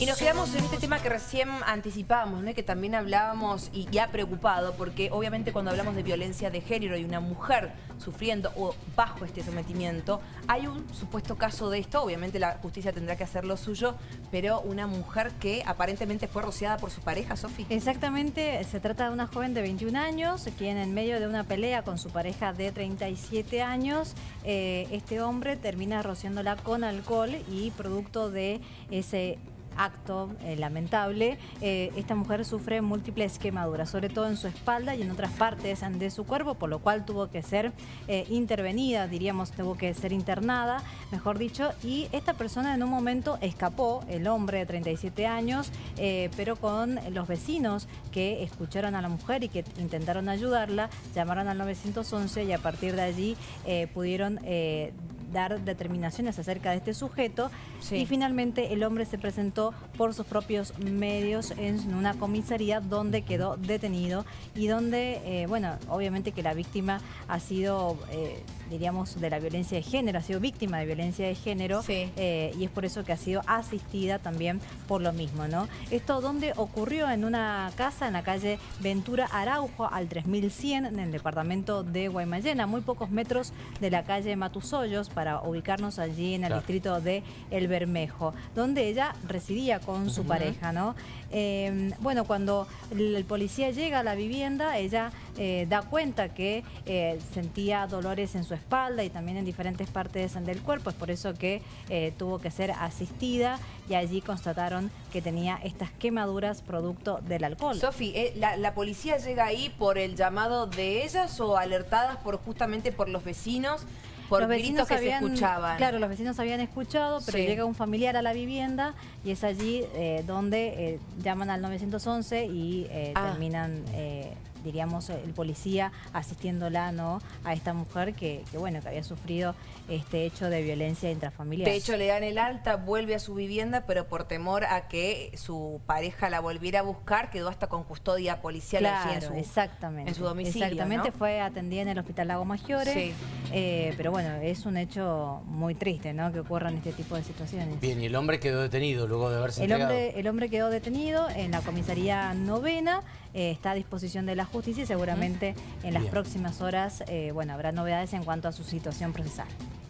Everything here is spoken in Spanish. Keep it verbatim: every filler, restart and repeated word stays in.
Y nos quedamos en este tema que recién anticipábamos, ¿no? Y que también hablábamos y, y ha preocupado, porque obviamente cuando hablamos de violencia de género y una mujer sufriendo o bajo este sometimiento, hay un supuesto caso de esto, obviamente la justicia tendrá que hacer lo suyo, pero una mujer que aparentemente fue rociada por su pareja, Sofi. Exactamente, se trata de una joven de veintiún años, quien en medio de una pelea con su pareja de treinta y siete años, eh, este hombre termina rociándola con alcohol y producto de ese acto eh, lamentable, eh, esta mujer sufre múltiples quemaduras, sobre todo en su espalda y en otras partes de su cuerpo, por lo cual tuvo que ser eh, intervenida, diríamos, tuvo que ser internada, mejor dicho, y esta persona en un momento escapó, el hombre de treinta y siete años, eh, pero con los vecinos que escucharon a la mujer y que intentaron ayudarla, llamaron al nueve once y a partir de allí eh, pudieron eh, dar determinaciones acerca de este sujeto, sí. Y finalmente el hombre se presentó por sus propios medios en una comisaría donde quedó detenido y donde, eh, bueno, obviamente que la víctima ha sido, eh, diríamos, de la violencia de género, ha sido víctima de violencia de género, sí. eh, y es por eso que ha sido asistida también por lo mismo, ¿no? Esto donde ocurrió en una casa en la calle Ventura Araujo al tres mil cien en el departamento de Guaymallén, a muy pocos metros de la calle Matusollos, para ubicarnos allí en el claro. distrito de El Bermejo, donde ella residía con su uh-huh. pareja, ¿no? Eh, bueno, cuando el, el policía llega a la vivienda, ella eh, da cuenta que eh, sentía dolores en su espalda y también en diferentes partes del cuerpo, es por eso que eh, tuvo que ser asistida y allí constataron que tenía estas quemaduras producto del alcohol. Sofi, ¿eh, la, ¿la policía llega ahí por el llamado de ellas o alertadas por justamente por los vecinos? Por los vecinos que habían, se escuchaban. Claro, los vecinos habían escuchado, pero sí. llega un familiar a la vivienda y es allí eh, donde eh, llaman al nueve once y eh, ah. terminan, eh, diríamos, el policía asistiéndola, ¿no?, a esta mujer que, que, bueno, que había sufrido este hecho de violencia intrafamiliar. De hecho, le dan el alta, vuelve a su vivienda, pero por temor a que su pareja la volviera a buscar, quedó hasta con custodia policial claro, allí en su, exactamente, en su domicilio. Exactamente, ¿no? Fue atendida en el Hospital Lago Maggiore. Sí. Eh, pero bueno, es un hecho muy triste, ¿no?, que ocurran este tipo de situaciones. Bien, y el hombre quedó detenido luego de haberse el entregado. Hombre, el hombre quedó detenido en la comisaría novena, eh, está a disposición de la justicia y seguramente en las Bien. próximas horas, eh, bueno, habrá novedades en cuanto a su situación procesal.